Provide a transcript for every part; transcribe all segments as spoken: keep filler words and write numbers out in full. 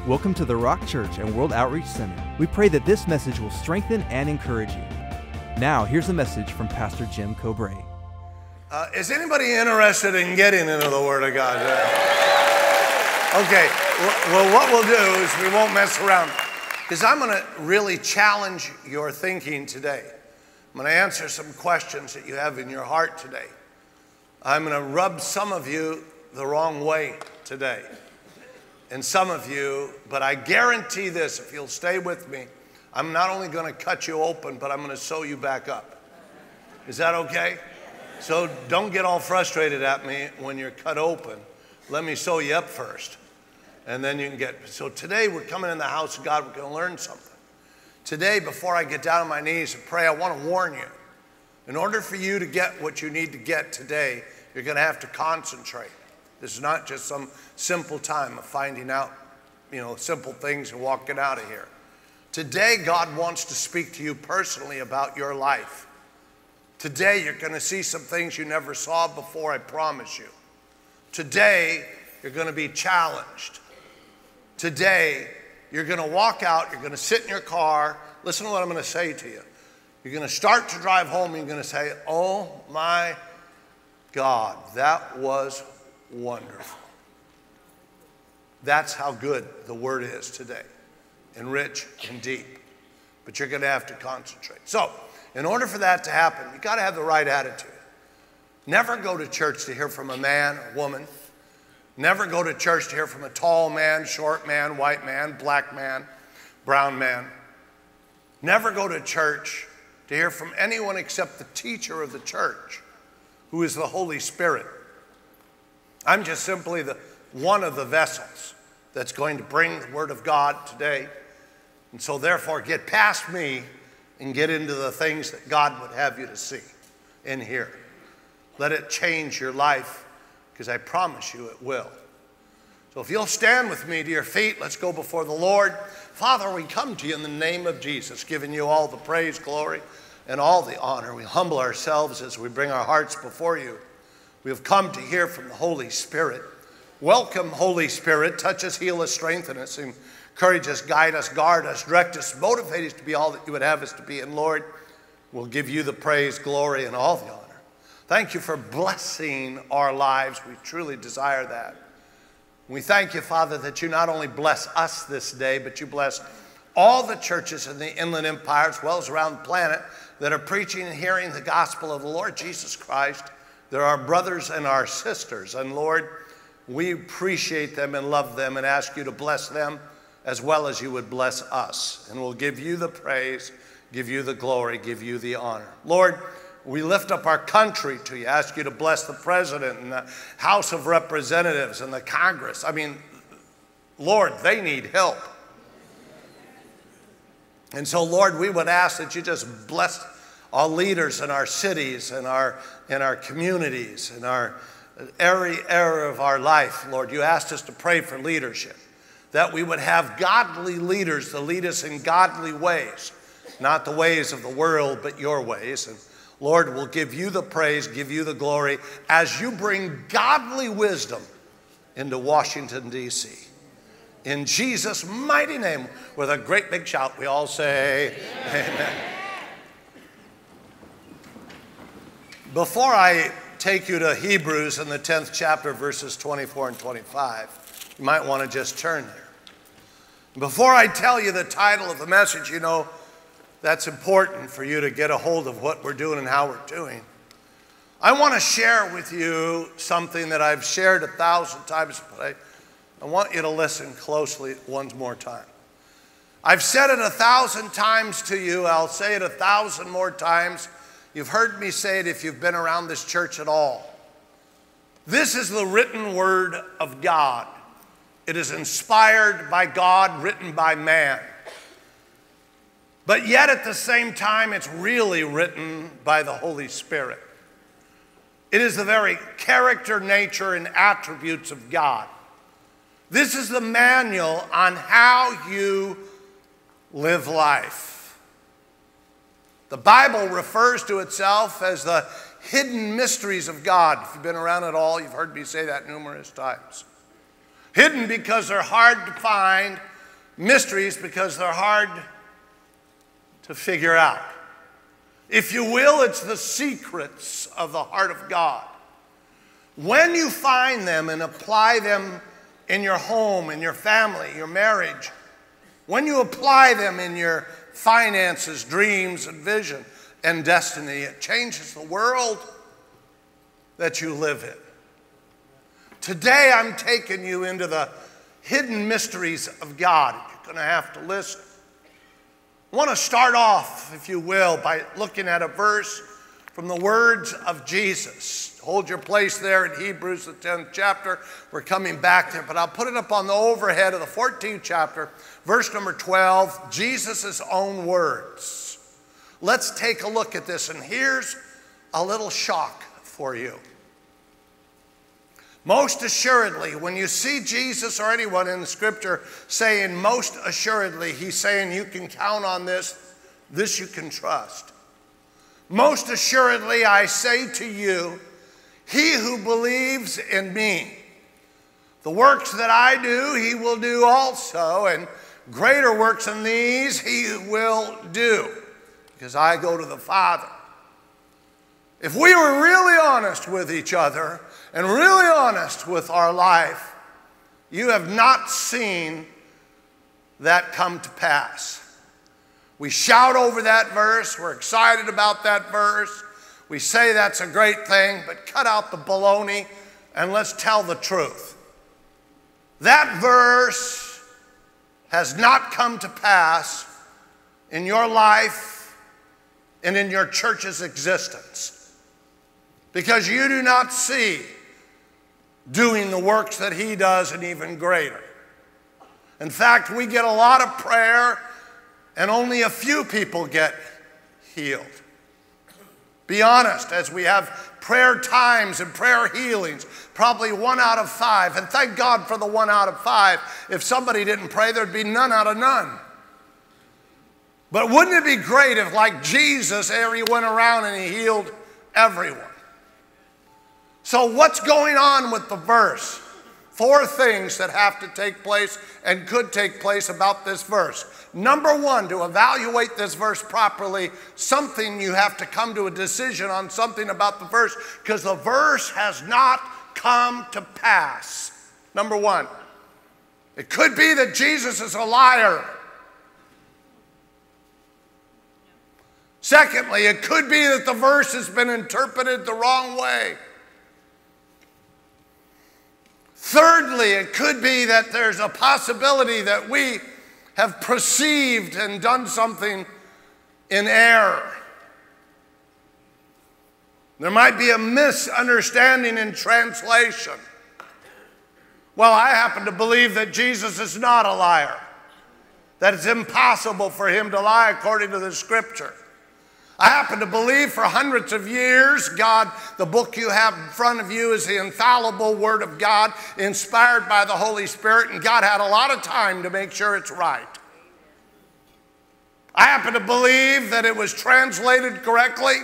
Welcome to the Rock Church and World Outreach Center. We pray that this message will strengthen and encourage you. Now, here's a message from Pastor Jim Cobrae. Uh, is anybody interested in getting into the Word of God? Okay, well, what we'll do is we won't mess around, because I'm going to really challenge your thinking today. I'm going to answer some questions that you have in your heart today. I'm going to rub some of you the wrong way today, and some of you, but I guarantee this, if you'll stay with me, I'm not only going to cut you open, but I'm going to sew you back up. Is that okay? So don't get all frustrated at me when you're cut open. Let me sew you up first, and then you can get. So today we're coming in the house of God. We're going to learn something. Today, before I get down on my knees and pray, I want to warn you. In order for you to get what you need to get today, you're going to have to concentrate. This is not just some simple time of finding out, you know, simple things and walking out of here. Today, God wants to speak to you personally about your life. Today, you're going to see some things you never saw before, I promise you. Today, you're going to be challenged. Today, you're going to walk out, you're going to sit in your car. Listen to what I'm going to say to you. You're going to start to drive home, and you're going to say, oh my God, that was wonderful. That's how good the Word is today, and rich and deep. But you're going to have to concentrate. So, in order for that to happen, you've got to have the right attitude. Never go to church to hear from a man or woman. Never go to church to hear from a tall man, short man, white man, black man, brown man. Never go to church to hear from anyone except the teacher of the church, who is the Holy Spirit. I'm just simply the one of the vessels that's going to bring the Word of God today. And so therefore, get past me and get into the things that God would have you to see in here. Let it change your life, because I promise you it will. So if you'll stand with me to your feet, let's go before the Lord. Father, we come to you in the name of Jesus, giving you all the praise, glory, and all the honor. We humble ourselves as we bring our hearts before you. We have come to hear from the Holy Spirit. Welcome, Holy Spirit. Touch us, heal us, strengthen us, encourage us, guide us, guard us, direct us, motivate us to be all that you would have us to be. And Lord, we'll give you the praise, glory, and all the honor. Thank you for blessing our lives. We truly desire that. We thank you, Father, that you not only bless us this day, but you bless all the churches in the Inland Empire, as well as around the planet, that are preaching and hearing the gospel of the Lord Jesus Christ. They're our brothers and our sisters. And Lord, we appreciate them and love them and ask you to bless them as well as you would bless us. And we'll give you the praise, give you the glory, give you the honor. Lord, we lift up our country to you, ask you to bless the president and the House of Representatives and the Congress. I mean, Lord, they need help. And so, Lord, we would ask that you just bless our leaders in our cities and our, in our communities, in our every area of our life. Lord, you asked us to pray for leadership, that we would have godly leaders to lead us in godly ways, not the ways of the world, but your ways. And Lord, we'll give you the praise, give you the glory, as you bring godly wisdom into Washington, D C In Jesus' mighty name, with a great big shout, we all say, amen. Amen. Before I take you to Hebrews in the tenth chapter, verses twenty-four and twenty-five, you might want to just turn there. Before I tell you the title of the message, you know, that's important for you to get a hold of what we're doing and how we're doing. I want to share with you something that I've shared a thousand times, but I, I want you to listen closely one more time. I've said it a thousand times to you. I'll say it a thousand more times. You've heard me say it if you've been around this church at all. This is the written word of God. It is inspired by God, written by man. But yet at the same time, it's really written by the Holy Spirit. It is the very character, nature, and attributes of God. This is the manual on how you live life. The Bible refers to itself as the hidden mysteries of God. If you've been around at all, you've heard me say that numerous times. Hidden because they're hard to find, mysteries because they're hard to figure out. If you will, it's the secrets of the heart of God. When you find them and apply them in your home, in your family, your marriage, when you apply them in your finances, dreams, and vision, and destiny, it changes the world that you live in. Today, I'm taking you into the hidden mysteries of God. You're going to have to listen. I want to start off, if you will, by looking at a verse from the words of Jesus. Hold your place there in Hebrews, the tenth chapter. We're coming back there, but I'll put it up on the overhead of the fourteenth chapter, verse number twelve, Jesus' own words. Let's take a look at this, and here's a little shock for you. Most assuredly, when you see Jesus or anyone in the scripture saying most assuredly, he's saying you can count on this, this you can trust. Most assuredly, I say to you, he who believes in me, the works that I do, he will do also, and greater works than these he will do, because I go to the Father. If we were really honest with each other and really honest with our life, you have not seen that come to pass. We shout over that verse. We're excited about that verse. We say that's a great thing, but cut out the baloney and let's tell the truth. That verse has not come to pass in your life and in your church's existence, because you do not see doing the works that he does and even greater. In fact, we get a lot of prayer and only a few people get healed. Be honest, as we have prayer times and prayer healings, probably one out of five, and thank God for the one out of five. If somebody didn't pray, there'd be none out of none. But wouldn't it be great if, like Jesus, he went around and he healed everyone? So what's going on with the verse? Four things that have to take place and could take place about this verse. Number one, to evaluate this verse properly, something you have to come to a decision on something about the verse, because the verse has not come to pass. Number one, it could be that Jesus is a liar. Secondly, it could be that the verse has been interpreted the wrong way. Thirdly, it could be that there's a possibility that we have perceived and done something in error. There might be a misunderstanding in translation. Well, I happen to believe that Jesus is not a liar, that it's impossible for him to lie according to the scripture. I happen to believe for hundreds of years, God, the book you have in front of you is the infallible Word of God, inspired by the Holy Spirit, and God had a lot of time to make sure it's right. I happen to believe that it was translated correctly,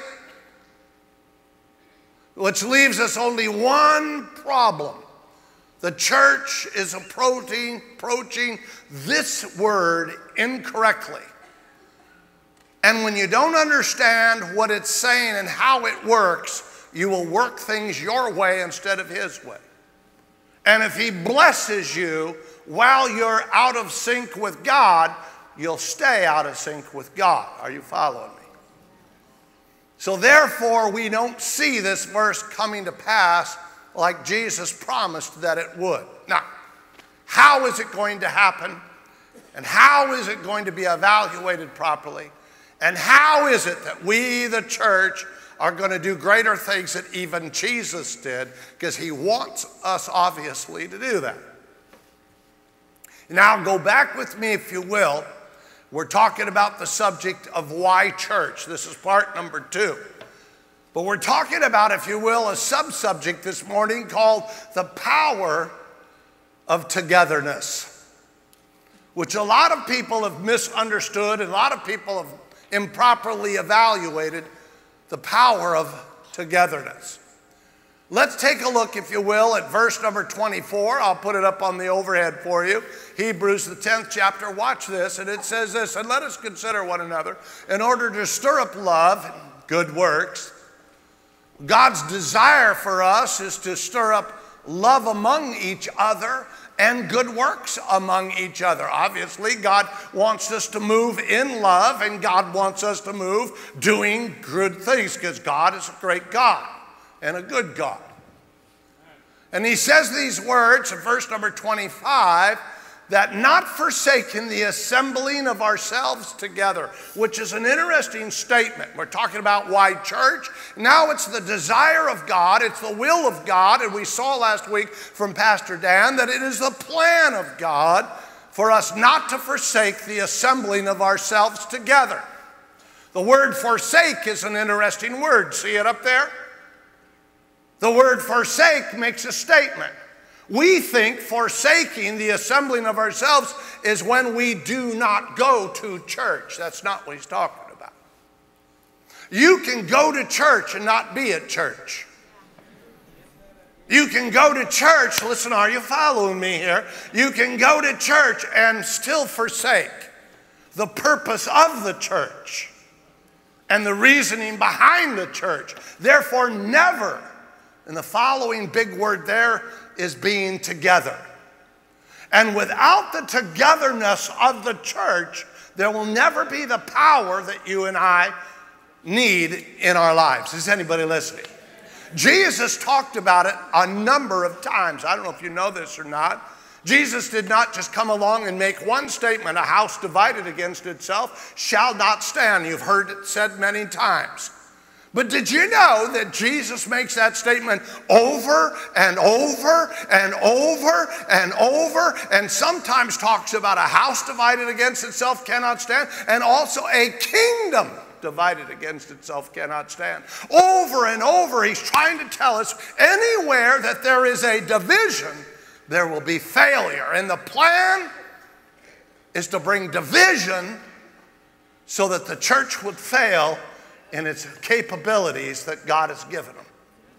which leaves us only one problem. The church is approaching, approaching this word incorrectly. And when you don't understand what it's saying and how it works, you will work things your way instead of his way. And if he blesses you while you're out of sync with God, you'll stay out of sync with God. Are you following me? So therefore, we don't see this verse coming to pass like Jesus promised that it would. Now, how is it going to happen? And how is it going to be evaluated properly? And how is it that we, the church, are going to do greater things than even Jesus did? Because he wants us, obviously, to do that. Now, go back with me, if you will. We're talking about the subject of why church. This is part number two. But we're talking about, if you will, a sub-subject this morning called the power of togetherness, which a lot of people have misunderstood, and a lot of people have improperly evaluated the power of togetherness. Let's take a look, if you will, at verse number twenty-four. I'll put it up on the overhead for you. Hebrews, the tenth chapter. Watch this, and it says this, and let us consider one another in order to stir up love, good works. God's desire for us is to stir up love among each other and good works among each other. Obviously, God wants us to move in love, and God wants us to move doing good things, because God is a great God and a good God. And he says these words in verse number twenty-five, that not forsaking the assembling of ourselves together, which is an interesting statement. We're talking about why church. Now it's the desire of God, it's the will of God, and we saw last week from Pastor Dan that it is the plan of God for us not to forsake the assembling of ourselves together. The word forsake is an interesting word. See it up there? The word forsake makes a statement. We think forsaking the assembling of ourselves is when we do not go to church. That's not what he's talking about. You can go to church and not be at church. You can go to church, listen, are you following me here? You can go to church and still forsake the purpose of the church and the reasoning behind the church. Therefore, never, and the following big word there is being together. And without the togetherness of the church, there will never be the power that you and I need in our lives. Is anybody listening? Jesus talked about it a number of times. I don't know if you know this or not. Jesus did not just come along and make one statement, a house divided against itself shall not stand. You've heard it said many times. But did you know that Jesus makes that statement over and over and over and over, and sometimes talks about a house divided against itself cannot stand, and also a kingdom divided against itself cannot stand. Over and over, he's trying to tell us anywhere that there is a division, there will be failure. And the plan is to bring division so that the church would fail in its capabilities that God has given them.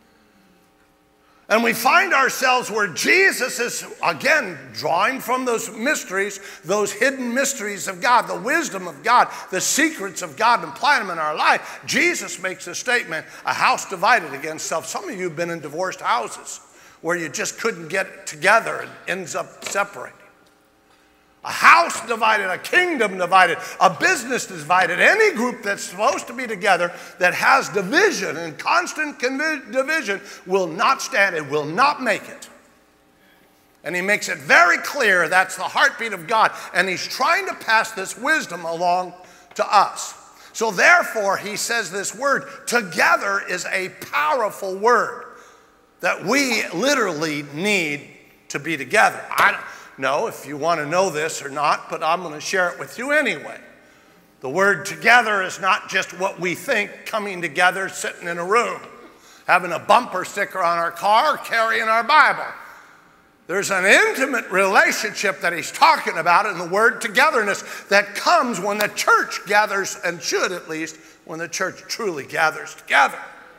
And we find ourselves where Jesus is, again, drawing from those mysteries, those hidden mysteries of God, the wisdom of God, the secrets of God, and applying them in our life. Jesus makes a statement, a house divided against itself. Some of you have been in divorced houses where you just couldn't get together and ends up separating. A house divided, a kingdom divided, a business divided, any group that's supposed to be together that has division and constant division will not stand, it will not make it. And he makes it very clear that's the heartbeat of God, and he's trying to pass this wisdom along to us. So therefore, he says this word, together, is a powerful word that we literally need to be together. I don't know if you want to know this or not, but I'm going to share it with you anyway. The word together is not just what we think, coming together, sitting in a room, having a bumper sticker on our car, carrying our Bible. There's an intimate relationship that he's talking about in the word togetherness that comes when the church gathers, and should at least, when the church truly gathers together.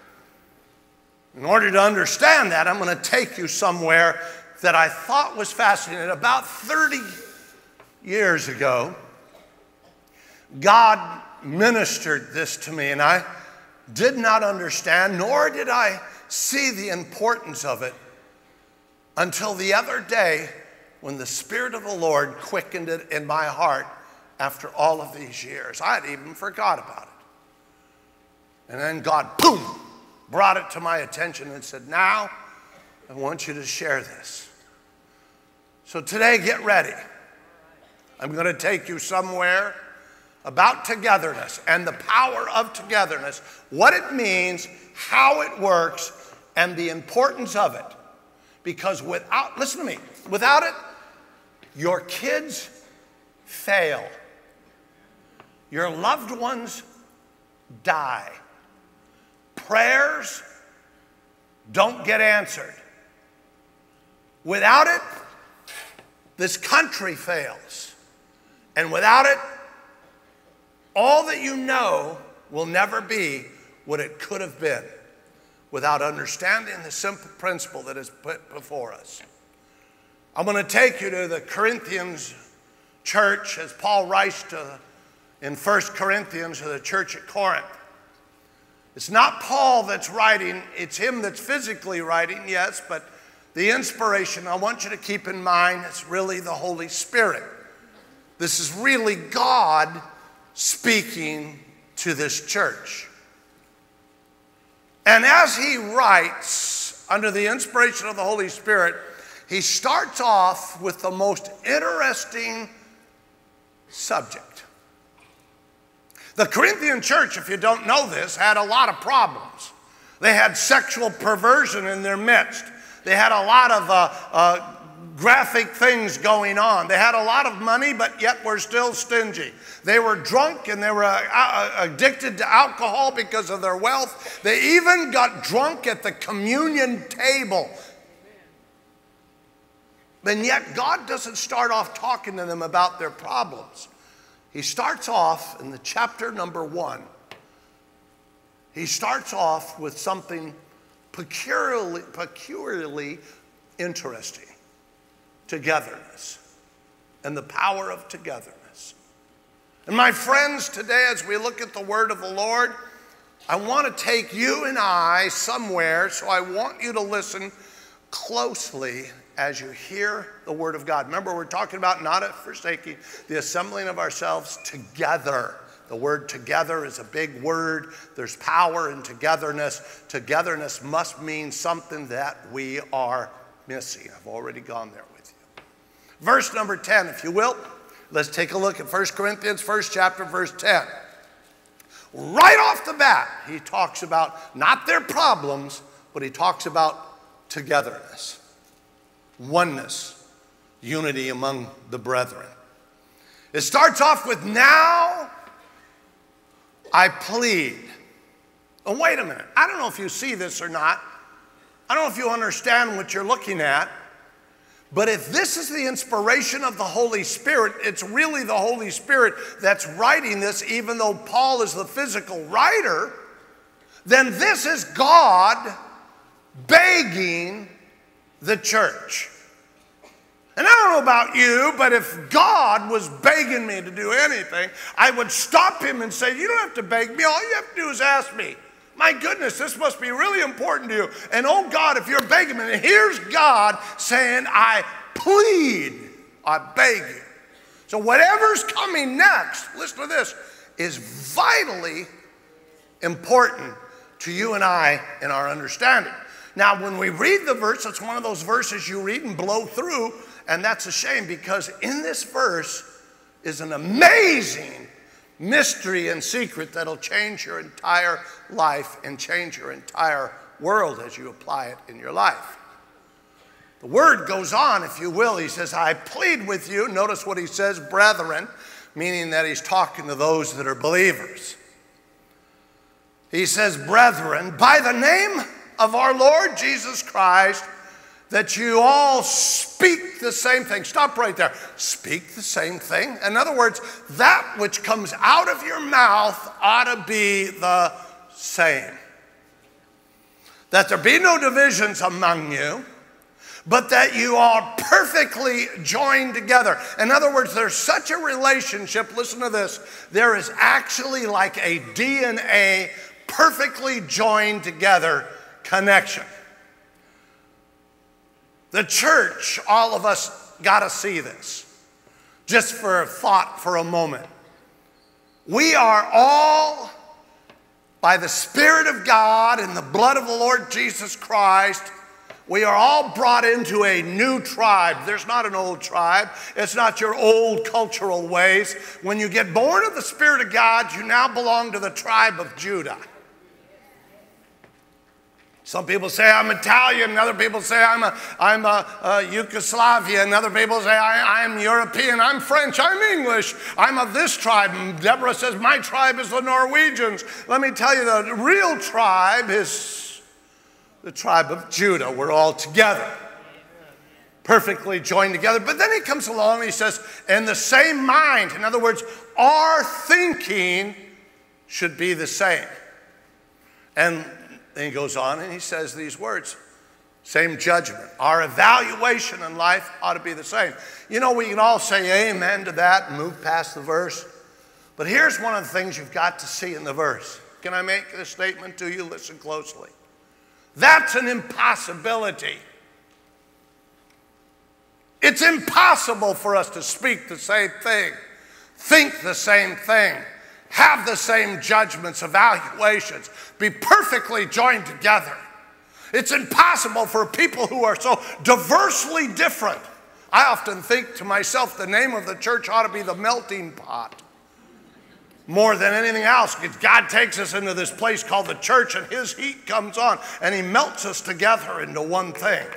In order to understand that, I'm going to take you somewhere that I thought was fascinating. About thirty years ago, God ministered this to me, and I did not understand, nor did I see the importance of it until the other day when the Spirit of the Lord quickened it in my heart after all of these years. I had even forgot about it. And then God, boom, brought it to my attention and said, now I want you to share this. So today, get ready. I'm going to take you somewhere about togetherness and the power of togetherness, what it means, how it works, and the importance of it. Because without, listen to me, without it, your kids fail. Your loved ones die. Prayers don't get answered. Without it, this country fails. And without it, all that you know will never be what it could have been. without understanding the simple principle that is put before us. I'm going to take you to the Corinthians church as Paul writes to, in First Corinthians, to the church at Corinth. It's not Paul that's writing, it's him that's physically writing, yes, but the inspiration, I want you to keep in mind, it's really the Holy Spirit. This is really God speaking to this church. And as he writes, under the inspiration of the Holy Spirit, he starts off with the most interesting subject. The Corinthian church, if you don't know this, had a lot of problems. They had sexual perversion in their midst. They had a lot of uh, uh, graphic things going on. They had a lot of money, but yet were still stingy. They were drunk and they were uh, addicted to alcohol because of their wealth. They even got drunk at the communion table. And yet God doesn't start off talking to them about their problems. He starts off in the chapter number one. He starts off with something peculiarly, peculiarly interesting. Togetherness and the power of togetherness. And my friends, today as we look at the word of the Lord, I want to take you and I somewhere, so I want you to listen closely as you hear the word of God. Remember, we're talking about not forsaking the assembling of ourselves together. The word together is a big word. There's power in togetherness. Togetherness must mean something that we are missing. I've already gone there with you. Verse number ten, if you will. Let's take a look at First Corinthians, first chapter, verse ten. Right off the bat, he talks about not their problems, but he talks about togetherness. Oneness, unity among the brethren. It starts off with, now I plead. Oh, wait a minute. I don't know if you see this or not. I don't know if you understand what you're looking at. But if this is the inspiration of the Holy Spirit, it's really the Holy Spirit that's writing this, even though Paul is the physical writer, then this is God begging the church. And I don't know about you, but if God was begging me to do anything, I would stop him and say, you don't have to beg me. All you have to do is ask me. My goodness, this must be really important to you. And oh God, if you're begging me, and here's God saying, I plead, I beg you. So whatever's coming next, listen to this, is vitally important to you and I in our understanding. Now, when we read the verse, it's one of those verses you read and blow through, and that's a shame, because in this verse is an amazing mystery and secret that'll change your entire life and change your entire world as you apply it in your life. The word goes on, if you will. He says, I plead with you. Notice what he says, brethren, meaning that he's talking to those that are believers. He says, brethren, by the name of our Lord Jesus Christ, that you all speak the same thing. Stop right there. Speak the same thing. In other words, that which comes out of your mouth ought to be the same. That there be no divisions among you, but that you are perfectly joined together. In other words, there's such a relationship. Listen to this. There is actually like a D N A perfectly joined together connection. The church, all of us got to see this. Just for a thought for a moment. We are all, by the Spirit of God and the blood of the Lord Jesus Christ, we are all brought into a new tribe. There's not an old tribe. It's not your old cultural ways. When you get born of the Spirit of God, you now belong to the tribe of Judah. Some people say I'm Italian, and other people say I'm a, I'm a, a Yugoslavia, and other people say I, I'm European, I'm French, I'm English, I'm of this tribe. And Deborah says my tribe is the Norwegians. Let me tell you, the real tribe is the tribe of Judah. We're all together, perfectly joined together. But then he comes along and he says, in the same mind. In other words, our thinking should be the same. And Then he goes on and he says these words. Same judgment. Our evaluation in life ought to be the same. You know, we can all say amen to that and move past the verse. But here's one of the things you've got to see in the verse. Can I make this statement to you? Listen closely. That's an impossibility. It's impossible for us to speak the same thing, think the same thing, have the same judgments, evaluations, be perfectly joined together. It's impossible for people who are so diversely different. I often think to myself, the name of the church ought to be the melting pot. More than anything else, God takes us into this place called the church, and his heat comes on, and he melts us together into one thing.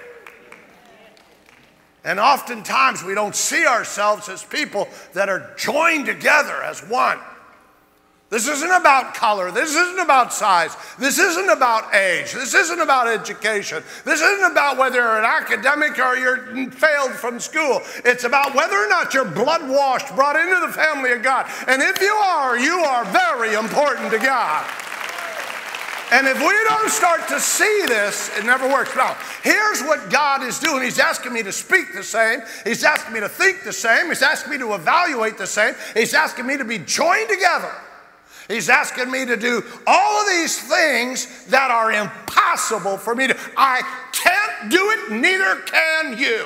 And oftentimes we don't see ourselves as people that are joined together as one. This isn't about color. This isn't about size. This isn't about age. This isn't about education. This isn't about whether you're an academic or you're failed from school. It's about whether or not you're blood washed, brought into the family of God. And if you are, you are very important to God. And if we don't start to see this, it never works. Now, here's what God is doing. He's asking me to speak the same. He's asking me to think the same. He's asking me to evaluate the same. He's asking me to be joined together. He's asking me to do all of these things that are impossible for me to. I can't do it, neither can you.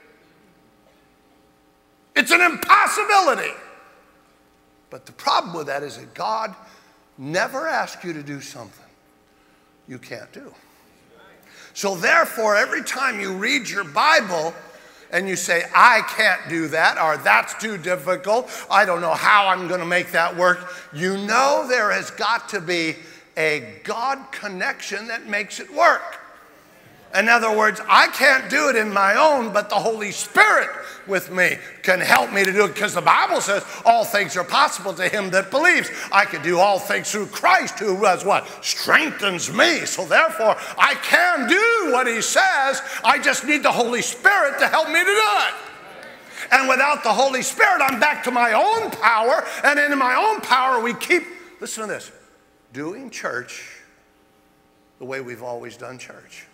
It's an impossibility. But the problem with that is that God never asks you to do something you can't do. So therefore, every time you read your Bible and you say, I can't do that, or that's too difficult, I don't know how I'm going to make that work, you know there has got to be a God connection that makes it work. In other words, I can't do it in my own, but the Holy Spirit with me can help me to do it, because the Bible says all things are possible to him that believes. I can do all things through Christ who was what? Strengthens me. So therefore, I can do what he says. I just need the Holy Spirit to help me to do it. And without the Holy Spirit, I'm back to my own power. And in my own power, we keep, listen to this, doing church the way we've always done church.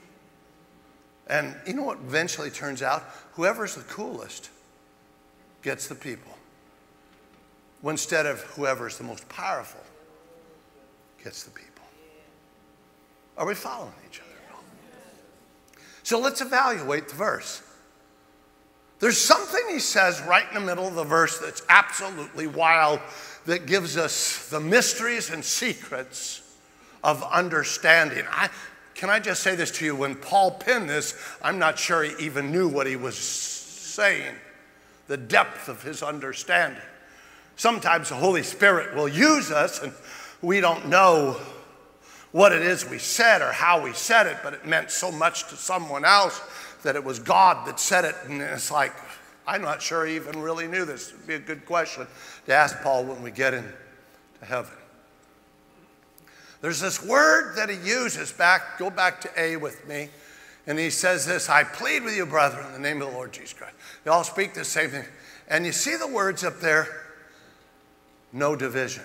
And you know what eventually turns out? Whoever's the coolest gets the people. Instead of whoever's the most powerful gets the people. Are we following each other? So let's evaluate the verse. There's something he says right in the middle of the verse that's absolutely wild, that gives us the mysteries and secrets of understanding. I Can I just say this to you? When Paul penned this, I'm not sure he even knew what he was saying, the depth of his understanding. Sometimes the Holy Spirit will use us and we don't know what it is we said or how we said it, but it meant so much to someone else that it was God that said it. And it's like, I'm not sure he even really knew this. It would be a good question to ask Paul when we get into heaven. There's this word that he uses back, go back to A with me, and he says this, I plead with you, brethren, in the name of the Lord Jesus Christ. They all speak the same thing. And you see the words up there, no division.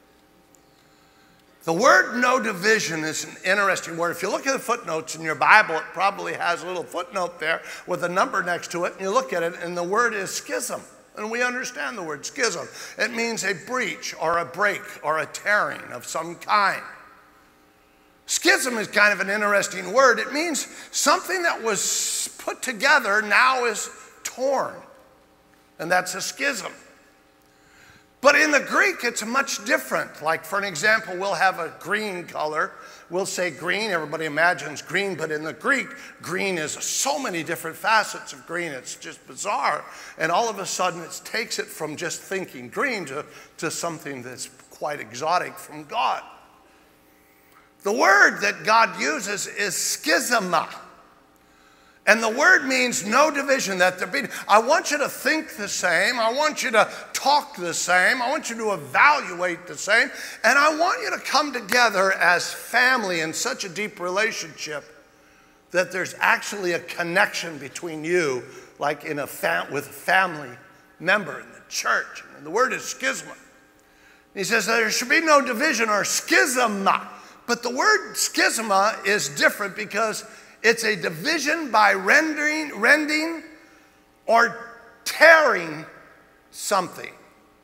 The word no division is an interesting word. If you look at the footnotes in your Bible, it probably has a little footnote there with a number next to it, and you look at it, and the word is schism. And we understand the word schism. It means a breach or a break or a tearing of some kind. Schism is kind of an interesting word. It means something that was put together now is torn. And that's a schism. But in the Greek, it's much different. Like, for an example, we'll have a green color. We'll say green. Everybody imagines green. But in the Greek, green is so many different facets of green. It's just bizarre. And all of a sudden, it takes it from just thinking green to, to something that's quite exotic from God. The word that God uses is schisma. And the word means no division. That there be, I want you to think the same. I want you to talk the same. I want you to evaluate the same. And I want you to come together as family in such a deep relationship that there's actually a connection between you, like in a fam- with a family member in the church. And the word is schisma. He says there should be no division or schism. But but the word schisma is different because it's a division by rendering, rending or tearing something.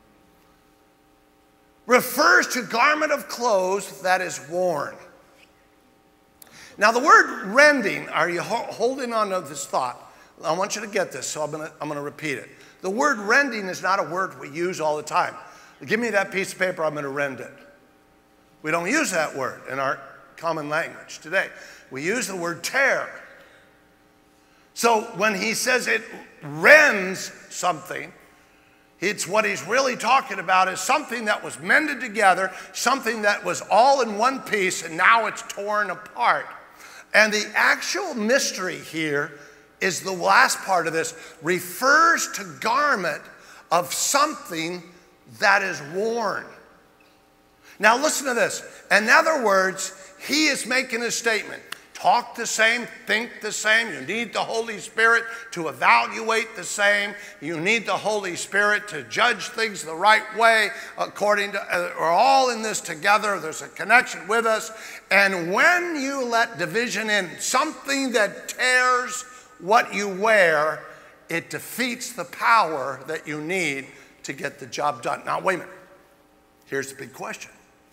Refers to garment of clothes that is worn. Now the word rending, are you ho holding on to this thought? I want you to get this, so I'm gonna, I'm gonna repeat it. The word rending is not a word we use all the time. Give me that piece of paper, I'm gonna rend it. We don't use that word in our common language today. We use the word tear. So when he says it rends something, it's what he's really talking about is something that was mended together, something that was all in one piece, and now it's torn apart. And the actual mystery here is the last part of this, refers to garment of something that is worn. Now listen to this. In other words, he is making a statement. Talk the same, think the same. You need the Holy Spirit to evaluate the same. You need the Holy Spirit to judge things the right way according to, uh, we're all in this together. There's a connection with us. And when you let division in, something that tears what you wear, it defeats the power that you need to get the job done. Now, wait a minute. Here's the big question.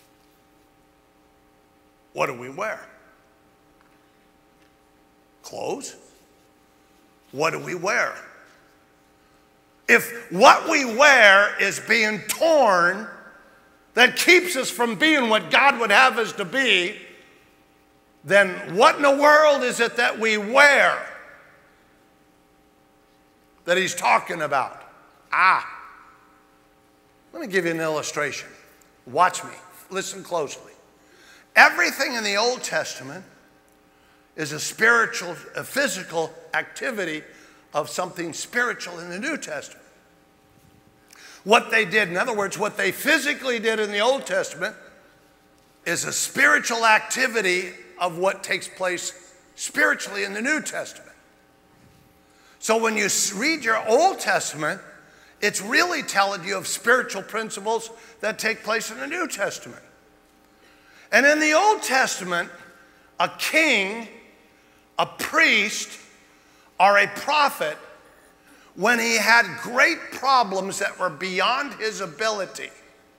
What do we wear? Clothes? What do we wear? If what we wear is being torn, that keeps us from being what God would have us to be, then what in the world is it that we wear that he's talking about? Ah, let me give you an illustration. Watch me. Listen closely. Everything in the Old Testament is a spiritual, a physical activity of something spiritual in the New Testament. What they did, in other words, what they physically did in the Old Testament is a spiritual activity of what takes place spiritually in the New Testament. So when you read your Old Testament, it's really telling you of spiritual principles that take place in the New Testament. And in the Old Testament, a king, a priest, or a prophet, when he had great problems that were beyond his ability,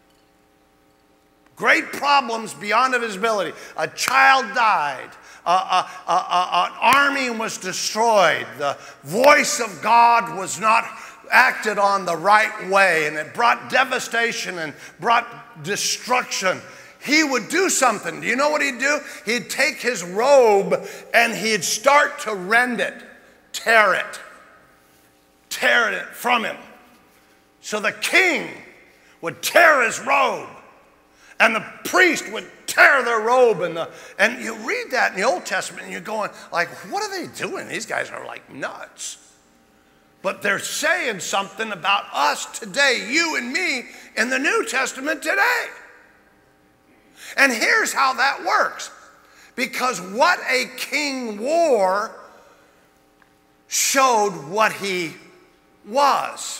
great problems beyond of his ability. A child died. A, a, a, a, an army was destroyed. The voice of God was not acted on the right way, and it brought devastation and brought destruction. He would do something. Do you know what he'd do? He'd take his robe and he'd start to rend it, tear it, tear it from him. So the king would tear his robe and the priest would tear their robe. And, the, and you read that in the Old Testament and you're going like, what are they doing? These guys are like nuts. But they're saying something about us today, you and me, in the New Testament today. And here's how that works. Because what a king wore showed what he was.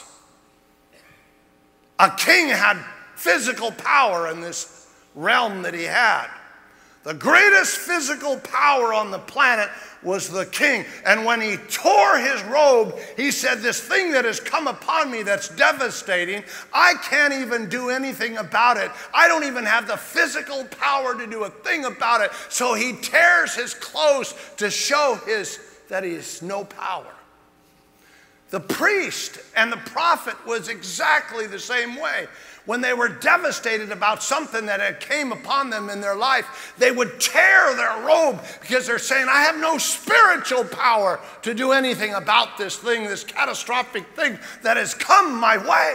A king had physical power in this realm that he had. The greatest physical power on the planet was the king. And when he tore his robe, he said, this thing that has come upon me that's devastating, I can't even do anything about it. I don't even have the physical power to do a thing about it. So he tears his clothes to show his, that he has no power. The priest and the prophet was exactly the same way. When they were devastated about something that had came upon them in their life, they would tear their robe because they're saying, I have no spiritual power to do anything about this thing, this catastrophic thing that has come my way.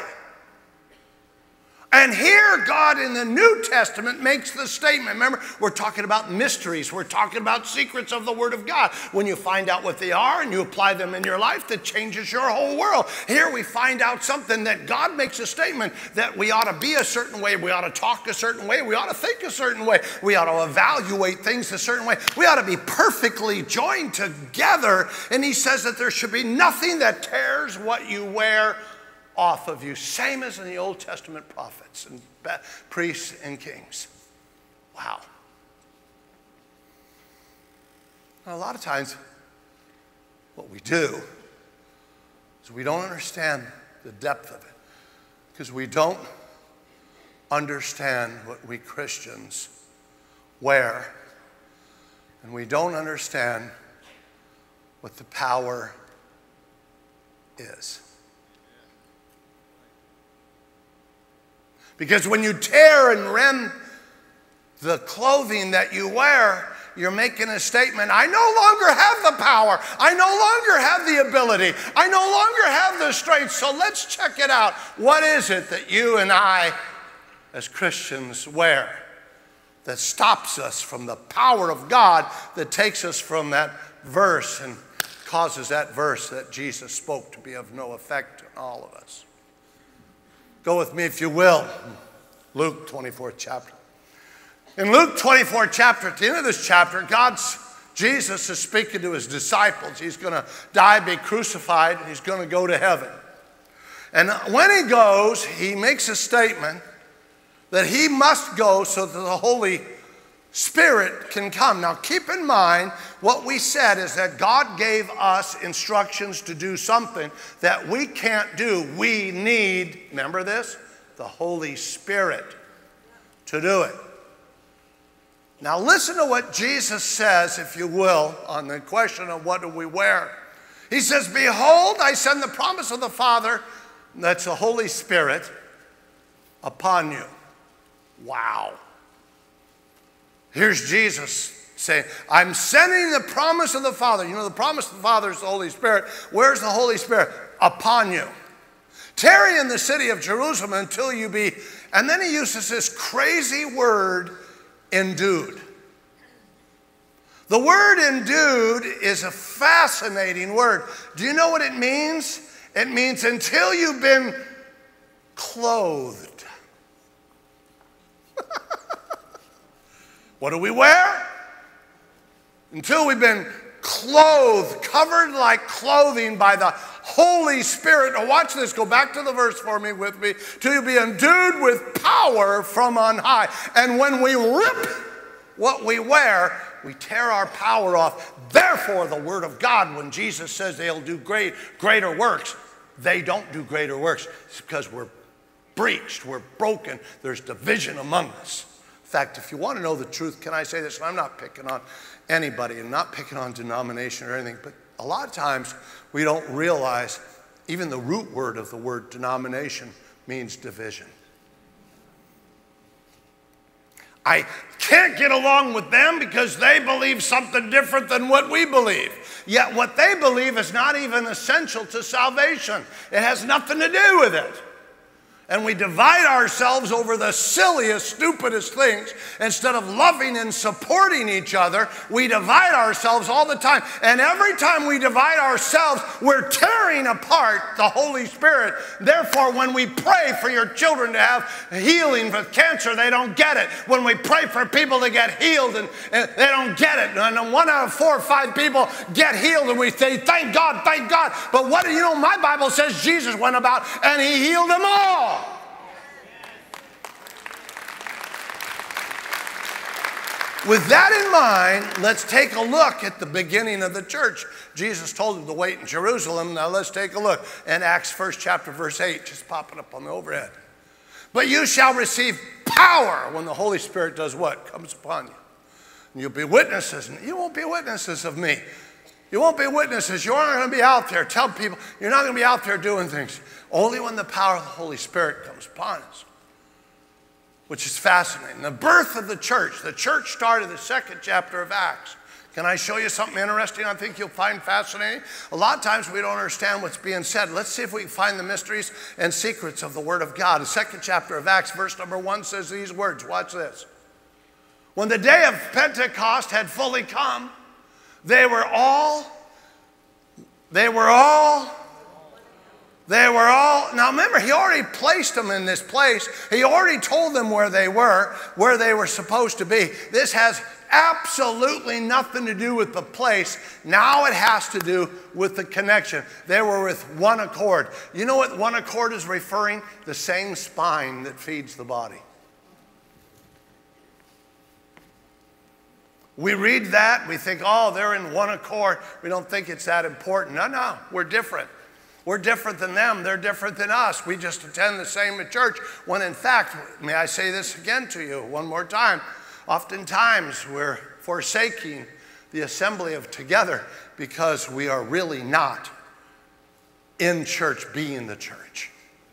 And here God in the New Testament makes the statement. Remember, we're talking about mysteries. We're talking about secrets of the Word of God. When you find out what they are and you apply them in your life, that changes your whole world. Here we find out something that God makes a statement that we ought to be a certain way. We ought to talk a certain way. We ought to think a certain way. We ought to evaluate things a certain way. We ought to be perfectly joined together. And he says that there should be nothing that tears what you wear off of you, same as in the Old Testament prophets and priests and kings. Wow. Now, a lot of times, what we do is we don't understand the depth of it because we don't understand what we Christians wear, and we don't understand what the power is. Because when you tear and rend the clothing that you wear, you're making a statement. I no longer have the power. I no longer have the ability. I no longer have the strength. So let's check it out. What is it that you and I, as Christians, wear that stops us from the power of God, that takes us from that verse and causes that verse that Jesus spoke to be of no effect on all of us? Go with me, if you will, Luke twenty-fourth chapter. In Luke twenty-fourth chapter, at the end of this chapter, God's, Jesus is speaking to his disciples. He's going to die, be crucified, and he's going to go to heaven. And when he goes, he makes a statement that he must go so that the Holy Spirit can come. Now keep in mind, what we said is that God gave us instructions to do something that we can't do. We need, remember this? The Holy Spirit to do it. Now listen to what Jesus says, if you will, on the question of what do we wear. He says, behold, I send the promise of the Father, that's the Holy Spirit, upon you. Wow. Here's Jesus saying, I'm sending the promise of the Father. You know, the promise of the Father is the Holy Spirit. Where's the Holy Spirit? Upon you. Tarry in the city of Jerusalem until you be, and then he uses this crazy word, endued. The word endued is a fascinating word. Do you know what it means? It means until you've been clothed. What do we wear? Until we've been clothed, covered like clothing by the Holy Spirit. Now watch this. Go back to the verse for me with me. Till you be endued with power from on high. And when we rip what we wear, we tear our power off. Therefore, the word of God, when Jesus says they'll do great, greater works, they don't do greater works. It's because we're breached, we're broken. There's division among us. In fact, if you want to know the truth, can I say this? And I'm not picking on anybody and not picking on denomination or anything, but a lot of times we don't realize even the root word of the word denomination means division. I can't get along with them because they believe something different than what we believe. Yet what they believe is not even essential to salvation. It has nothing to do with it. And we divide ourselves over the silliest, stupidest things. Instead of loving and supporting each other, we divide ourselves all the time. And every time we divide ourselves, we're tearing apart the Holy Spirit. Therefore, when we pray for your children to have healing with cancer, they don't get it. When we pray for people to get healed, and, and they don't get it. And one out of four or five people get healed, and we say, thank God, thank God. But what do you know? My Bible says Jesus went about and he healed them all. With that in mind, let's take a look at the beginning of the church. Jesus told them to wait in Jerusalem. Now let's take a look in Acts first chapter verse eight, just popping up on the overhead. But you shall receive power when the Holy Spirit does what? Comes upon you. And you'll be witnesses. And you won't be witnesses of me. You won't be witnesses. You aren't going to be out there telling people. You're not going to be out there doing things. Only when the power of the Holy Spirit comes upon us. Which is fascinating. The birth of the church. The church started the second chapter of Acts. Can I show you something interesting I think you'll find fascinating? A lot of times we don't understand what's being said. Let's see if we can find the mysteries and secrets of the Word of God. The second chapter of Acts, verse number one says these words. Watch this. When the day of Pentecost had fully come, they were all, they were all, They were all, now remember, he already placed them in this place. He already told them where they were, where they were supposed to be. This has absolutely nothing to do with the place. Now it has to do with the connection. They were with one accord. You know what one accord is referring? The same spine that feeds the body. We read that, we think, oh, they're in one accord. We don't think it's that important. No, no, we're different. We're different than them. They're different than us. We just attend the same church when in fact, may I say this again to you one more time, oftentimes we're forsaking the assembly of together because we are really not in church being the church.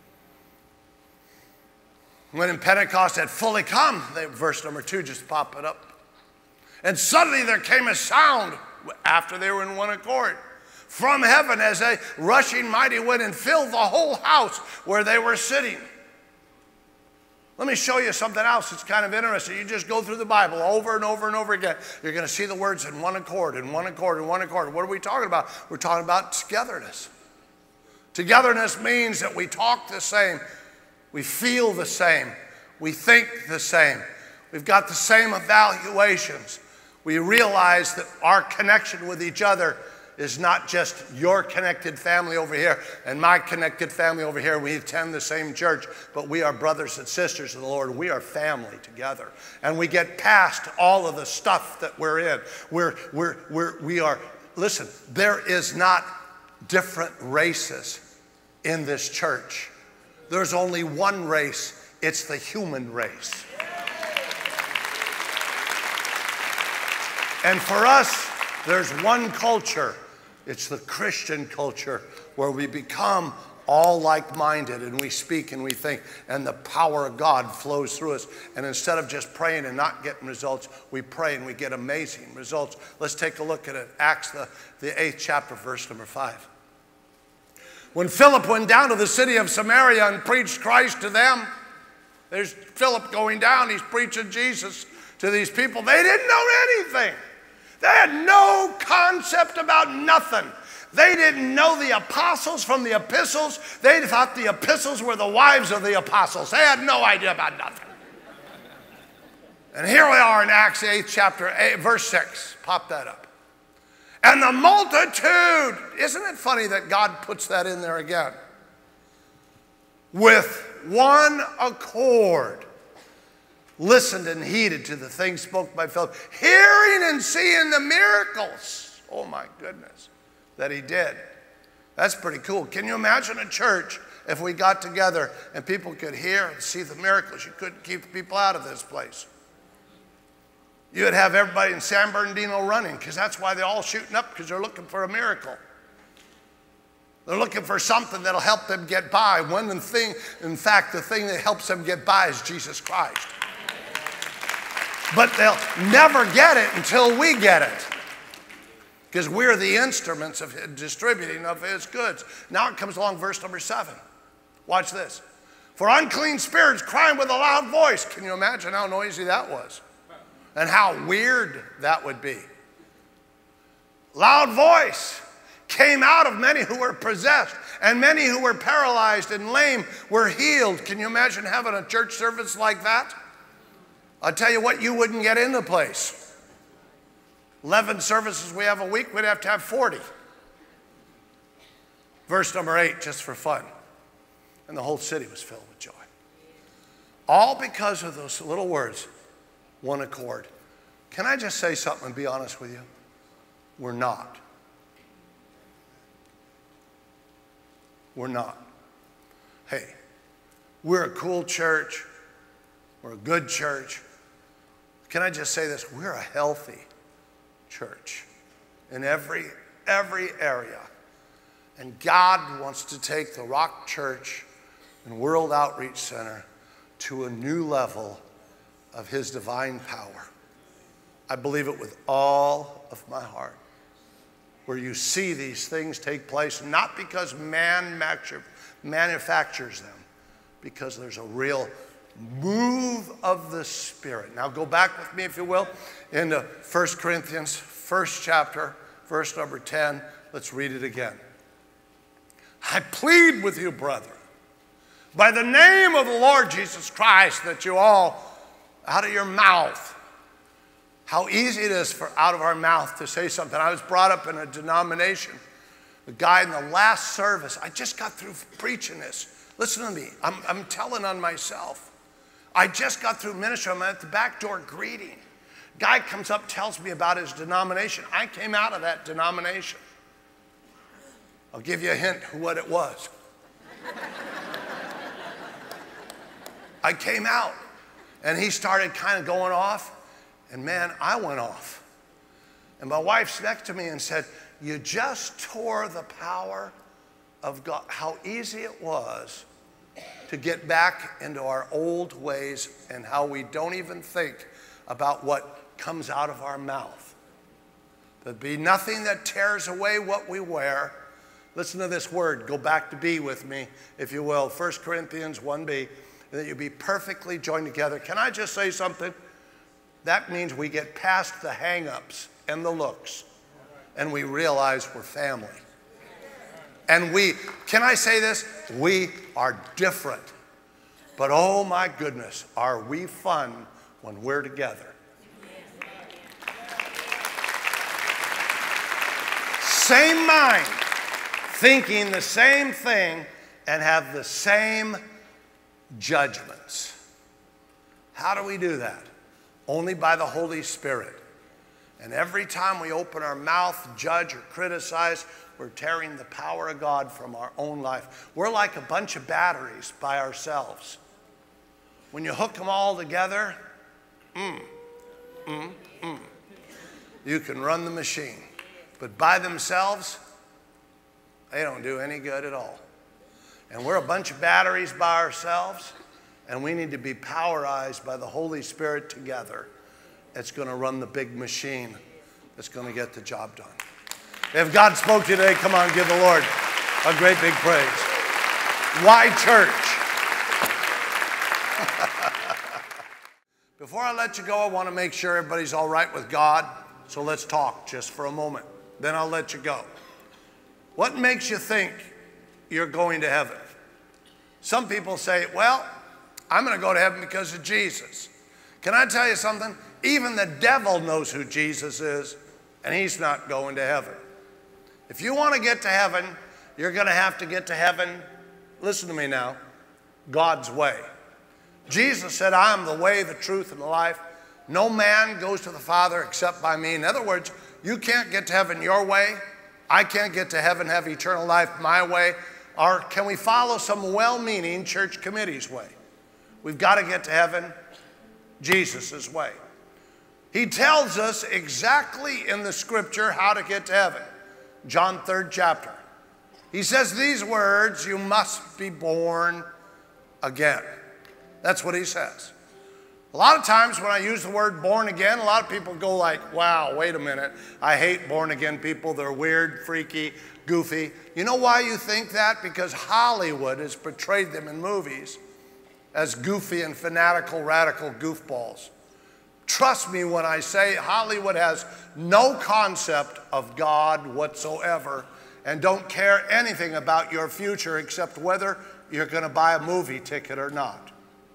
When in Pentecost had fully come, they, verse number two, just pop it up. And suddenly there came a sound after they were in one accord from heaven as a rushing mighty wind and filled the whole house where they were sitting. Let me show you something else that's kind of interesting. You just go through the Bible over and over and over again. You're going to see the words in one accord, in one accord, in one accord. What are we talking about? We're talking about togetherness. Togetherness means that we talk the same, we feel the same, we think the same. We've got the same evaluations. We realize that our connection with each other is not just your connected family over here and my connected family over here. We attend the same church, but we are brothers and sisters of the Lord. We are family together. And we get past all of the stuff that we're in. We're, we're, we're, we are, listen, there is not different races in this church. There's only one race. It's the human race. And for us, there's one culture. It's the Christian culture where we become all like-minded and we speak and we think and the power of God flows through us. And instead of just praying and not getting results, we pray and we get amazing results. Let's take a look at it. Acts, the, the eighth chapter, verse number five. When Philip went down to the city of Samaria and preached Christ to them, there's Philip going down, he's preaching Jesus to these people. They didn't know anything. They had no concept about nothing. They didn't know the apostles from the epistles. They thought the epistles were the wives of the apostles. They had no idea about nothing. And here we are in Acts eighth chapter, eight, verse six. Pop that up. And the multitude, isn't it funny that God puts that in there again? With one accord, listened and heeded to the things spoken by Philip, hearing and seeing the miracles. Oh my goodness, that he did. That's pretty cool. Can you imagine a church if we got together and people could hear and see the miracles? You couldn't keep people out of this place. You would have everybody in San Bernardino running because that's why they're all shooting up, because they're looking for a miracle. They're looking for something that'll help them get by. One thing, in fact, the thing that helps them get by is Jesus Christ. But they'll never get it until we get it, because we're the instruments of his distributing of his goods. Now it comes along verse number seven. Watch this. For unclean spirits crying with a loud voice. Can you imagine how noisy that was? And how weird that would be. Loud voice came out of many who were possessed, and many who were paralyzed and lame were healed. Can you imagine having a church service like that? I'll tell you what, you wouldn't get in the place. eleven services we have a week, we'd have to have forty. Verse number eight, just for fun. And the whole city was filled with joy. All because of those little words, one accord. Can I just say something and be honest with you? We're not. We're not. Hey, we're a cool church. We're a good church. Can I just say this? We're a healthy church in every, every area. And God wants to take the Rock Church and World Outreach Center to a new level of his divine power. I believe it with all of my heart. Where you see these things take place, not because man manufactures them, because there's a real move of the Spirit. Now go back with me, if you will, into First Corinthians, first chapter, verse number ten. Let's read it again. I plead with you, brethren, by the name of the Lord Jesus Christ, that you all, out of your mouth, how easy it is for out of our mouth to say something. I was brought up in a denomination. The guy in the last service, I just got through preaching this. Listen to me, I'm, I'm telling on myself. I just got through ministry. I'm at the back door greeting. Guy comes up, tells me about his denomination. I came out of that denomination. I'll give you a hint of what it was. I came out, and he started kind of going off, and man, I went off. And my wife's next to me and said, you just tore the power of God. How easy it was to get back into our old ways and how we don't even think about what comes out of our mouth. There'd be nothing that tears away what we wear. Listen to this word. Go back to be with me, if you will. First Corinthians one b, that you be perfectly joined together. Can I just say something? That means we get past the hang-ups and the looks, and we realize we're family. And we, can I say this? We are different. But oh my goodness, are we fun when we're together. Same mind, thinking the same thing, and have the same judgments. How do we do that? Only by the Holy Spirit. And every time we open our mouth, judge or criticize, we're tearing the power of God from our own life. We're like a bunch of batteries by ourselves. When you hook them all together, mm, mm, mm, you can run the machine. But by themselves, they don't do any good at all. And we're a bunch of batteries by ourselves, and we need to be powerized by the Holy Spirit together. It's going to run the big machine that's going to get the job done. If God spoke to you today, come on, give the Lord a great big praise. Why church? Before I let you go, I want to make sure everybody's all right with God. So let's talk just for a moment. Then I'll let you go. What makes you think you're going to heaven? Some people say, well, I'm going to go to heaven because of Jesus. Can I tell you something? Even the devil knows who Jesus is, and he's not going to heaven. If you want to get to heaven, you're going to have to get to heaven, listen to me now, God's way. Jesus said, I am the way, the truth, and the life. No man goes to the Father except by me. In other words, you can't get to heaven your way. I can't get to heaven, have eternal life my way. Or can we follow some well-meaning church committee's way? We've got to get to heaven Jesus' way. He tells us exactly in the scripture how to get to heaven. John third chapter. He says these words, you must be born again. That's what he says. A lot of times when I use the word born again, a lot of people go like, wow, wait a minute. I hate born again people. They're weird, freaky, goofy. You know why you think that? Because Hollywood has portrayed them in movies as goofy and fanatical, radical goofballs. Trust me when I say Hollywood has no concept of God whatsoever and don't care anything about your future except whether you're going to buy a movie ticket or not.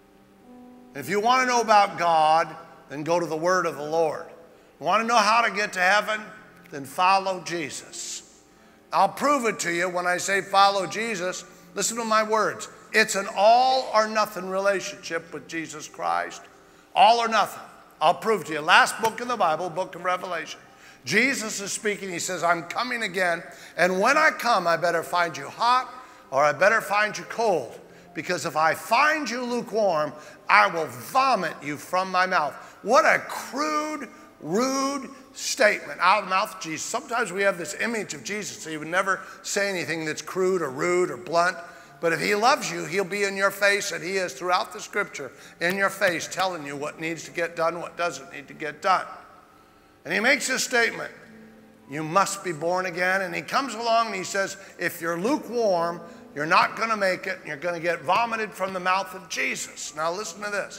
If you want to know about God, then go to the word of the Lord. You want to know how to get to heaven? Then follow Jesus. I'll prove it to you when I say follow Jesus. Listen to my words. It's an all or nothing relationship with Jesus Christ. All or nothing. I'll prove to you. Last book in the Bible, book of Revelation. Jesus is speaking. He says, I'm coming again. And when I come, I better find you hot or I better find you cold. Because if I find you lukewarm, I will vomit you from my mouth. What a crude, rude statement out of the mouth of Jesus. Sometimes we have this image of Jesus. So he would never say anything that's crude or rude or blunt. But if he loves you, he'll be in your face, and he is throughout the scripture in your face telling you what needs to get done, what doesn't need to get done. And he makes this statement, you must be born again. And he comes along and he says, if you're lukewarm, you're not going to make it, and you're going to get vomited from the mouth of Jesus. Now listen to this.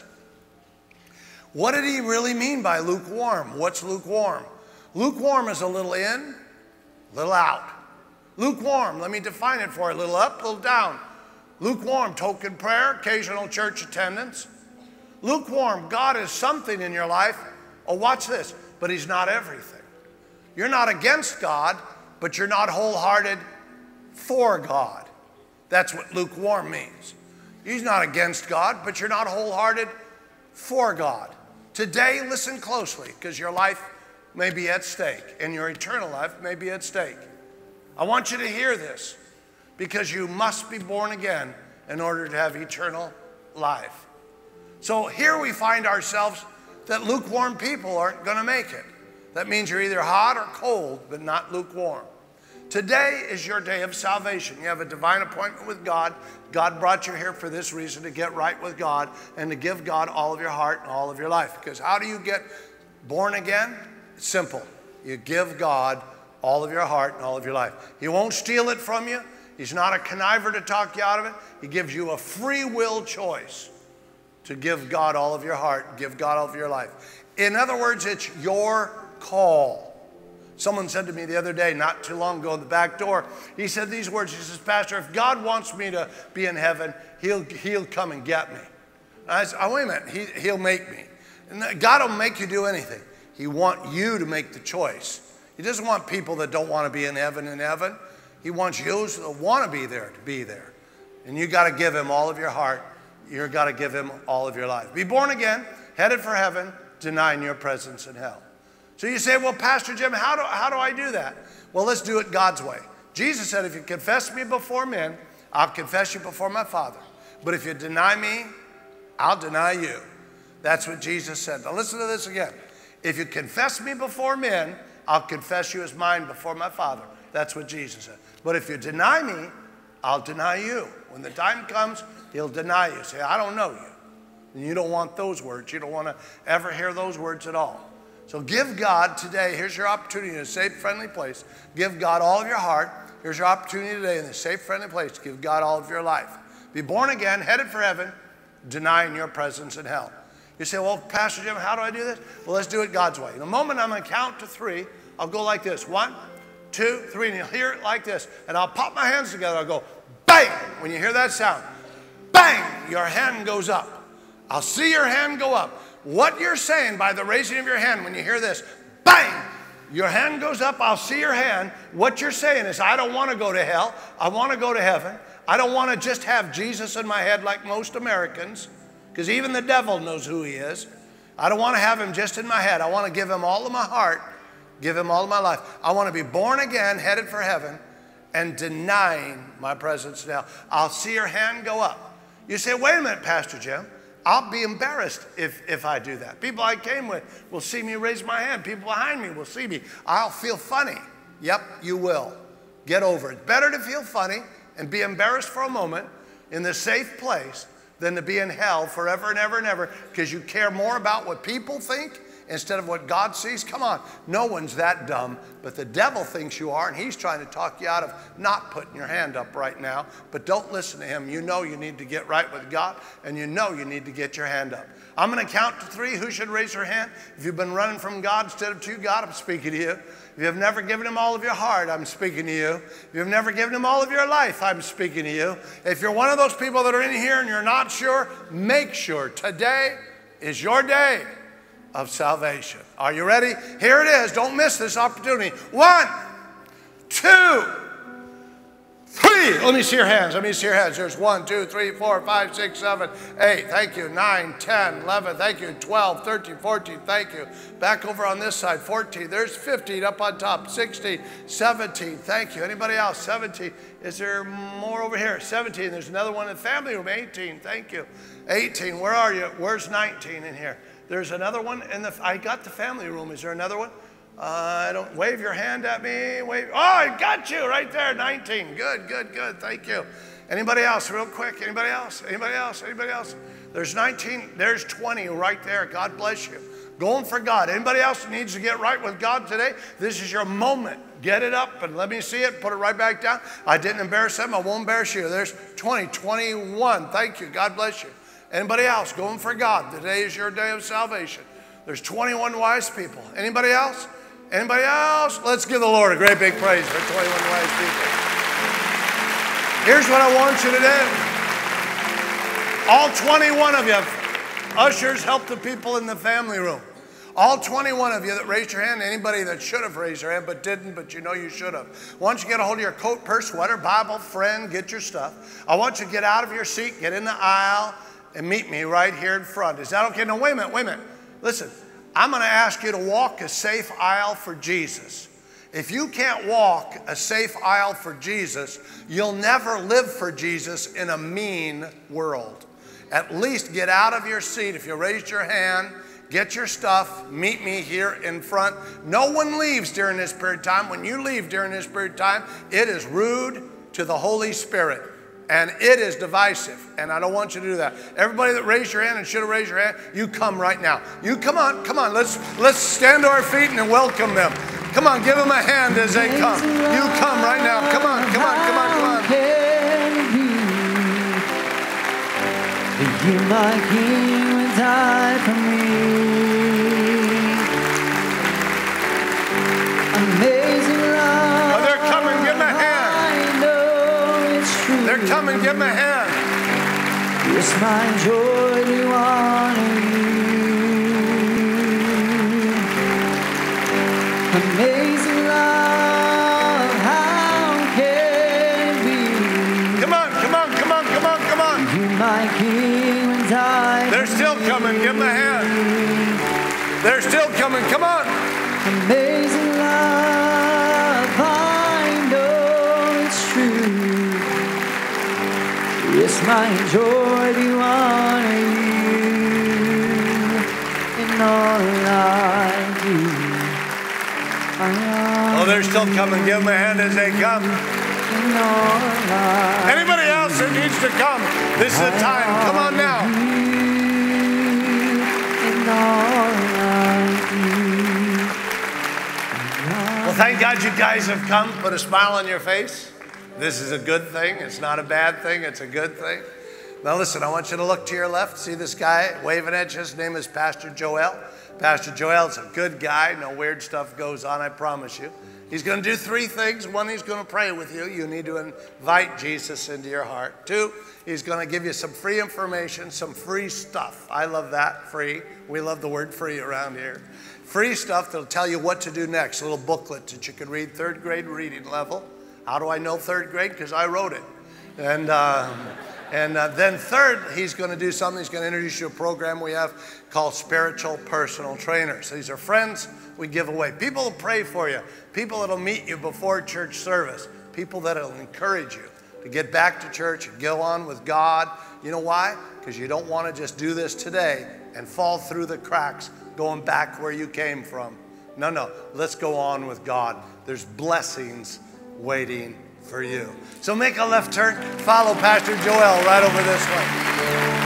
What did he really mean by lukewarm? What's lukewarm? Lukewarm is a little in, a little out. Lukewarm, let me define it for you. A little up, a little down. Lukewarm, token prayer, occasional church attendance. Lukewarm, God is something in your life. Oh, watch this, but he's not everything. You're not against God, but you're not wholehearted for God. That's what lukewarm means. He's not against God, but you're not wholehearted for God. Today, listen closely, because your life may be at stake, and your eternal life may be at stake. I want you to hear this, because you must be born again in order to have eternal life. So here we find ourselves that lukewarm people aren't going to make it. That means you're either hot or cold, but not lukewarm. Today is your day of salvation. You have a divine appointment with God. God brought you here for this reason, to get right with God and to give God all of your heart and all of your life. Because how do you get born again? It's simple. You give God all of your heart and all of your life. He won't steal it from you. He's not a conniver to talk you out of it. He gives you a free will choice to give God all of your heart, give God all of your life. In other words, it's your call. Someone said to me the other day, not too long ago, in the back door, he said these words. He says, Pastor, if God wants me to be in heaven, he'll, he'll come and get me. And I said, oh, wait a minute, he, he'll make me. And God will make you do anything. He wants you to make the choice. He doesn't want people that don't want to be in heaven in heaven. He wants you that want to be there to be there. And you got to give him all of your heart. You've got to give him all of your life. Be born again, headed for heaven, denying your presence in hell. So you say, well, Pastor Jim, how do, how do I do that? Well, let's do it God's way. Jesus said, if you confess me before men, I'll confess you before my Father. But if you deny me, I'll deny you. That's what Jesus said. Now listen to this again. If you confess me before men, I'll confess you as mine before my Father. That's what Jesus said. But if you deny me, I'll deny you. When the time comes, he'll deny you. Say, I don't know you. And you don't want those words. You don't want to ever hear those words at all. So give God today, here's your opportunity in a safe, friendly place. Give God all of your heart. Here's your opportunity today in a safe, friendly place. Give God all of your life. Be born again, headed for heaven, denying your presence in hell. You say, well, Pastor Jim, how do I do this? Well, let's do it God's way. In a moment, I'm going to count to three. I'll go like this. One, two, three, and you'll hear it like this. And I'll pop my hands together. I'll go, bang! When you hear that sound, bang! Your hand goes up. I'll see your hand go up. What you're saying by the raising of your hand when you hear this, bang, your hand goes up, I'll see your hand. What you're saying is, I don't want to go to hell. I want to go to heaven. I don't want to just have Jesus in my head like most Americans, because even the devil knows who he is. I don't want to have him just in my head. I want to give him all of my heart, give him all of my life. I want to be born again, headed for heaven, and denying my presence in hell. I'll see your hand go up. You say, wait a minute, Pastor Jim. I'll be embarrassed if, if I do that. People I came with will see me raise my hand. People behind me will see me. I'll feel funny. Yep, you will. Get over it. Better to feel funny and be embarrassed for a moment in the safe place than to be in hell forever and ever and ever, because you care more about what people think instead of what God sees. Come on, no one's that dumb, but the devil thinks you are, and he's trying to talk you out of not putting your hand up right now. But don't listen to him. You know you need to get right with God, and you know you need to get your hand up. I'm going to count to three. Who should raise their hand? If you've been running from God instead of to God, I'm speaking to you. If you have never given him all of your heart, I'm speaking to you. If you've never given him all of your life, I'm speaking to you. If you're one of those people that are in here and you're not sure, make sure today is your day of salvation. Are you ready? Here it is. Don't miss this opportunity. One, two, three. Let me see your hands. Let me see your hands. There's one, two, three, four, five, six, seven, eight. Thank you. Nine, ten, eleven. Thank you. twelve, thirteen, fourteen. Thank you. Back over on this side. fourteen. There's fifteen up on top. sixteen, seventeen. Thank you. Anybody else? seventeen. Is there more over here? seventeen. There's another one in the family room. eighteen. Thank you. eighteen. Where are you? Where's nineteen in here? There's another one in the, I got the family room. Is there another one? Uh, I don't, wave your hand at me. Wave. Oh, I got you right there, nineteen. Good, good, good. Thank you. Anybody else, real quick? Anybody else? Anybody else? Anybody else? There's nineteen. There's twenty right there. God bless you. Going for God. Anybody else who needs to get right with God today? This is your moment. Get it up and let me see it. Put it right back down. I didn't embarrass them. I won't embarrass you. There's twenty, twenty-one. Thank you. God bless you. Anybody else going for God? Today is your day of salvation. There's twenty-one wise people. Anybody else? Anybody else? Let's give the Lord a great big praise for twenty-one wise people. Here's what I want you to do. All twenty-one of you, ushers, help the people in the family room. All twenty-one of you that raised your hand, anybody that should have raised your hand but didn't, but you know you should have. Why don't you get a hold of your coat, purse, sweater, Bible, friend, get your stuff. I want you to get out of your seat, get in the aisle, and meet me right here in front. Is that okay? No, wait a minute, wait a minute. Listen, I'm going to ask you to walk a safe aisle for Jesus. If you can't walk a safe aisle for Jesus, you'll never live for Jesus in a mean world. At least get out of your seat. If you raised your hand, get your stuff, meet me here in front. No one leaves during this period of time. When you leave during this period of time, it is rude to the Holy Spirit. And it is divisive, and I don't want you to do that. Everybody that raised your hand and should have raised your hand, you come right now. You come on, come on. Let's let's stand to our feet and welcome them. Come on, give them a hand as they come. You come right now. Come on, come on, come on, come on. You, my King, would die for me. Amazing love. Oh, they're coming. Give them a hand. I know it's true. They're coming. Give them a hand. It's my joy to honor you. Amazing love, how can it be? Come on, come on, come on, come on, come on. You, my King, would die. They're still coming. Give them a hand. They're still coming. Come on. Amazing love, I know it's true. It's my joy to honor you in all I do. Oh, they're still coming. Give them a hand as they come. In all I Anybody else that needs to come, this is the time. Come on now. in all I do. Well, thank God you guys have come. Put a smile on your face. This is a good thing. It's not a bad thing. It's a good thing. Now listen, I want you to look to your left. See this guy waving at you? His name is Pastor Joel. Pastor Joel's a good guy. No weird stuff goes on, I promise you. He's going to do three things. One, he's going to pray with you. You need to invite Jesus into your heart. Two, he's going to give you some free information, some free stuff. I love that, free. We love the word free around here. Free stuff that'll tell you what to do next. A little booklet that you can read, third grade reading level. How do I know third grade? Because I wrote it. And, uh, and uh, then third, he's going to do something. He's going to introduce you to a program we have called Spiritual Personal Trainers. These are friends we give away. People will pray for you. People that will meet you before church service. People that will encourage you to get back to church and go on with God. You know why? Because you don't want to just do this today and fall through the cracks going back where you came from. No, no. Let's go on with God. There's blessings waiting for you. So make a left turn. Follow Pastor Joel right over this way.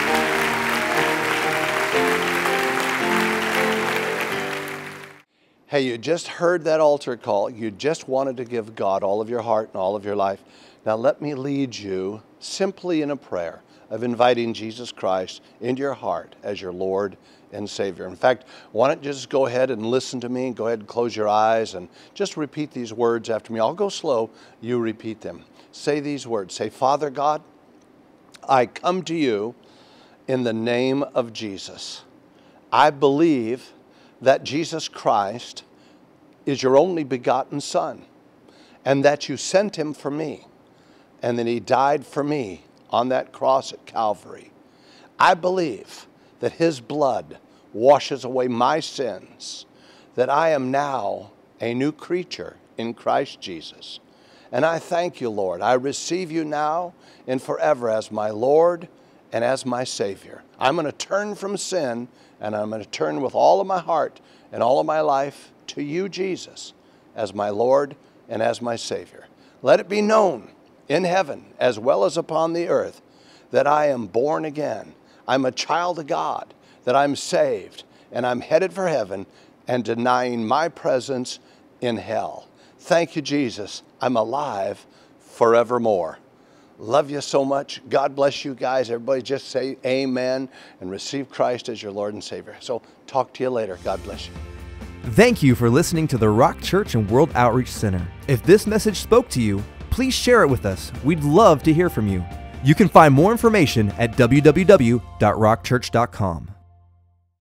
Hey, you just heard that altar call. You just wanted to give God all of your heart and all of your life. Now let me lead you simply in a prayer of inviting Jesus Christ into your heart as your Lord and Savior. In fact, why don't you just go ahead and listen to me. Go ahead and close your eyes and just repeat these words after me. I'll go slow. You repeat them. Say these words. Say, Father God, I come to you in the name of Jesus. I believe that Jesus Christ is your only begotten Son, and that you sent him for me, and that he died for me on that cross at Calvary. I believe that his blood washes away my sins, that I am now a new creature in Christ Jesus. And I thank you, Lord. I receive you now and forever as my Lord and as my Savior. I'm going to turn from sin, and I'm going to turn with all of my heart and all of my life to you, Jesus, as my Lord and as my Savior. Let it be known in heaven as well as upon the earth that I am born again. I'm a child of God, that I'm saved, and I'm headed for heaven and denying my presence in hell. Thank you, Jesus. I'm alive forevermore. Love you so much. God bless you guys. Everybody just say amen and receive Christ as your Lord and Savior. So talk to you later. God bless you. Thank you for listening to the Rock Church and World Outreach Center. If this message spoke to you, please share it with us. We'd love to hear from you. You can find more information at w w w dot rock church dot com.